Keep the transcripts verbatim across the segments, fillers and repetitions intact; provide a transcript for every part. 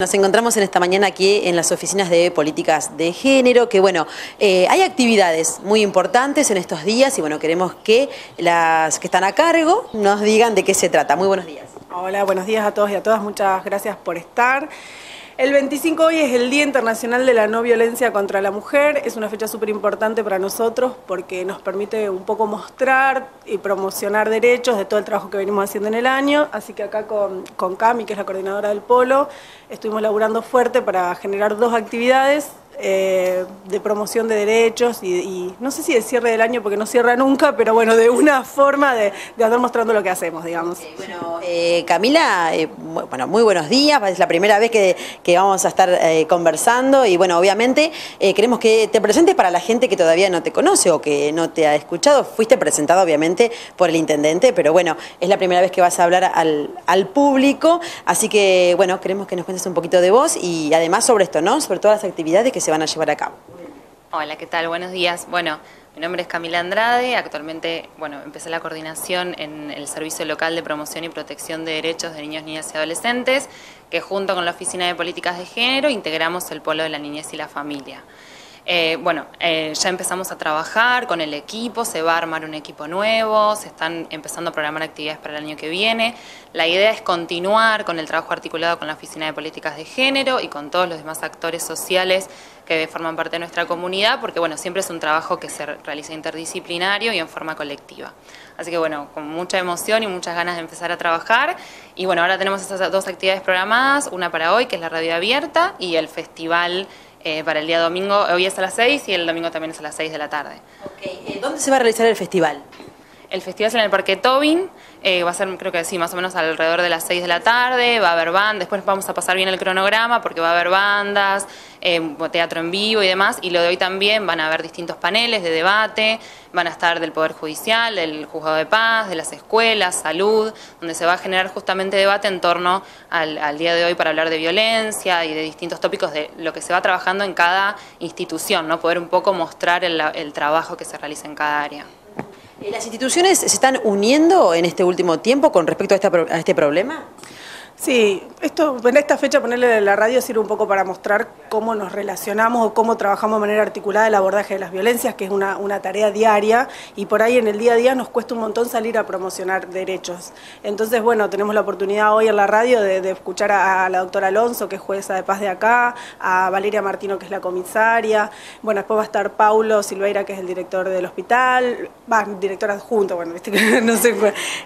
Nos encontramos en esta mañana aquí en las oficinas de políticas de género, que bueno, eh, hay actividades muy importantes en estos días y bueno, queremos que las que están a cargo nos digan de qué se trata. Muy buenos días. Hola, buenos días a todos y a todas, muchas gracias por estar. El veinticinco hoy es el Día Internacional de la No Violencia contra la Mujer. Es una fecha súper importante para nosotros porque nos permite un poco mostrar y promocionar derechos de todo el trabajo que venimos haciendo en el año. Así que acá con, con Cami, que es la coordinadora del Polo, estuvimos laburando fuerte para generar dos actividades eh, de promoción de derechos y, y no sé si de cierre del año porque no cierra nunca, pero bueno, de una forma de, de andar mostrando lo que hacemos, digamos. Okay, bueno, eh, Camila, eh, bueno, muy buenos días, es la primera vez que, que vamos a estar eh, conversando y bueno, obviamente eh, queremos que te presentes para la gente que todavía no te conoce o que no te ha escuchado. Fuiste presentado obviamente por el intendente, pero bueno, es la primera vez que vas a hablar al, al público, así que bueno, queremos que nos cuentes un poquito de vos y además sobre esto, ¿no? Sobre todas las actividades que se van a llevar a cabo. Hola, ¿qué tal? Buenos días. Bueno, mi nombre es Camila Andrade, actualmente, bueno, empecé la coordinación en el Servicio Local de Promoción y Protección de Derechos de Niños, Niñas y Adolescentes, que junto con la Oficina de Políticas de Género integramos el Polo de la Niñez y la Familia. Eh, bueno, eh, ya empezamos a trabajar con el equipo, se va a armar un equipo nuevo, se están empezando a programar actividades para el año que viene. La idea es continuar con el trabajo articulado con la Oficina de Políticas de Género y con todos los demás actores sociales que forman parte de nuestra comunidad, porque bueno, siempre es un trabajo que se realiza interdisciplinario y en forma colectiva. Así que bueno, con mucha emoción y muchas ganas de empezar a trabajar. Y bueno, ahora tenemos esas dos actividades programadas, una para hoy, que es la radio abierta, y el festival Eh, para el día domingo. Hoy es a las seis y el domingo también es a las seis de la tarde. Okay. Eh, ¿Dónde se va a realizar el festival? El festival es en el Parque Tobin, eh, va a ser, creo que sí, más o menos alrededor de las seis de la tarde, va a haber bandas, después vamos a pasar bien el cronograma porque va a haber bandas, eh, teatro en vivo y demás, y lo de hoy también van a haber distintos paneles de debate, van a estar del Poder Judicial, del Juzgado de Paz, de las escuelas, salud, donde se va a generar justamente debate en torno al, al día de hoy para hablar de violencia y de distintos tópicos de lo que se va trabajando en cada institución, ¿no? Poder un poco mostrar el, el trabajo que se realiza en cada área. ¿Las instituciones se están uniendo en este último tiempo con respecto a, esta, a este problema? Sí, esto, en esta fecha ponerle la radio sirve un poco para mostrar cómo nos relacionamos o cómo trabajamos de manera articulada el abordaje de las violencias, que es una, una tarea diaria y por ahí en el día a día nos cuesta un montón salir a promocionar derechos. Entonces, bueno, tenemos la oportunidad hoy en la radio de, de escuchar a, a la doctora Alonso, que es jueza de paz de acá, a Valeria Martino, que es la comisaria, bueno, después va a estar Paulo Silveira, que es el director del hospital, va, director adjunto, bueno, viste que no sé,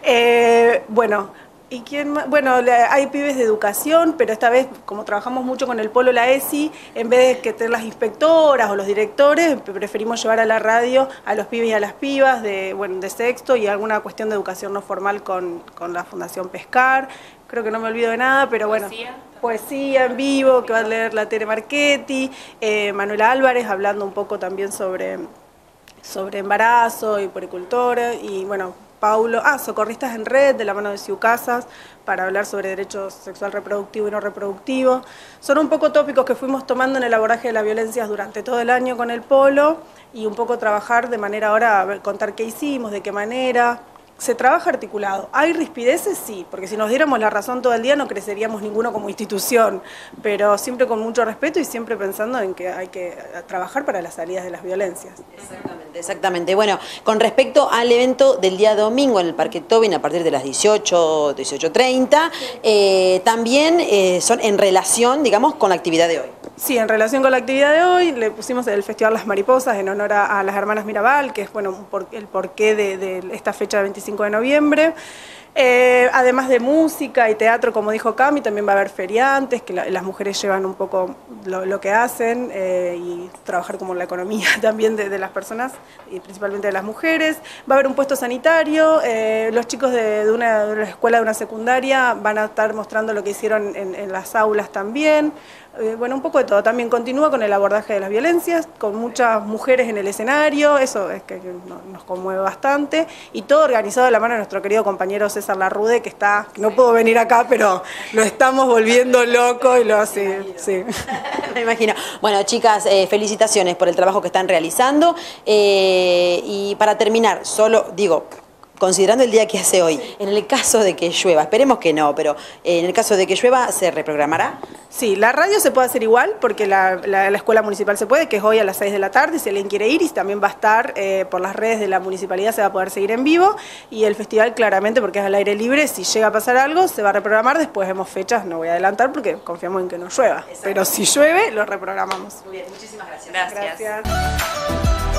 eh, bueno... ¿Y quién más? Bueno, hay pibes de educación, pero esta vez, como trabajamos mucho con el Polo, la E S I, en vez de que tener las inspectoras o los directores, preferimos llevar a la radio a los pibes y a las pibas de, bueno, de sexto y alguna cuestión de educación no formal con, con la Fundación Pescar. Creo que no me olvido de nada, pero bueno. ¿Poesía? Poesía en vivo, que va a leer la Tere Marchetti, eh, Manuela Álvarez hablando un poco también sobre, sobre embarazo y puericultura, y bueno, Paulo, ah, Socorristas en Red, de la mano de Ciu Casas, para hablar sobre derechos sexual reproductivo y no reproductivo. Son un poco tópicos que fuimos tomando en el abordaje de las violencias durante todo el año con el Polo y un poco trabajar de manera ahora, a ver, contar qué hicimos, de qué manera. Se trabaja articulado. ¿Hay rispideces? Sí, porque si nos diéramos la razón todo el día no creceríamos ninguno como institución, pero siempre con mucho respeto y siempre pensando en que hay que trabajar para las salidas de las violencias. Exactamente, exactamente. Bueno, con respecto al evento del día domingo en el Parque Tobin a partir de las dieciocho, dieciocho treinta, eh, también eh, son en relación, digamos, con la actividad de hoy. Sí, en relación con la actividad de hoy, le pusimos el Festival Las Mariposas en honor a, a las hermanas Mirabal, que es bueno por, el porqué de, de esta fecha del veinticinco de noviembre. Eh, además de música y teatro, como dijo Cami, también va a haber feriantes, que la, las mujeres llevan un poco lo, lo que hacen eh, y trabajar como la economía también de, de las personas y principalmente de las mujeres. Va a haber un puesto sanitario, eh, los chicos de, de, una, de una escuela, de una secundaria, van a estar mostrando lo que hicieron en, en las aulas también. Eh, bueno, un poco de todo. También continúa con el abordaje de las violencias, con muchas mujeres en el escenario, eso es que nos conmueve bastante, y todo organizado de la mano de nuestro querido compañero César Larrude, que está, que no puedo venir acá, pero lo estamos volviendo loco y lo hace, sí. Me imagino. Bueno, chicas, eh, felicitaciones por el trabajo que están realizando, eh, y para terminar, solo digo, considerando el día que hace hoy, en el caso de que llueva, esperemos que no, pero en el caso de que llueva, ¿se reprogramará? Sí, la radio se puede hacer igual, porque la, la, la escuela municipal se puede, que es hoy a las seis de la tarde, si alguien quiere ir, y también va a estar eh, por las redes de la municipalidad, se va a poder seguir en vivo, y el festival claramente, porque es al aire libre, si llega a pasar algo, se va a reprogramar, después vemos fechas, no voy a adelantar porque confiamos en que no llueva, pero si llueve, lo reprogramamos. Muy bien, muchísimas gracias. Gracias. Gracias.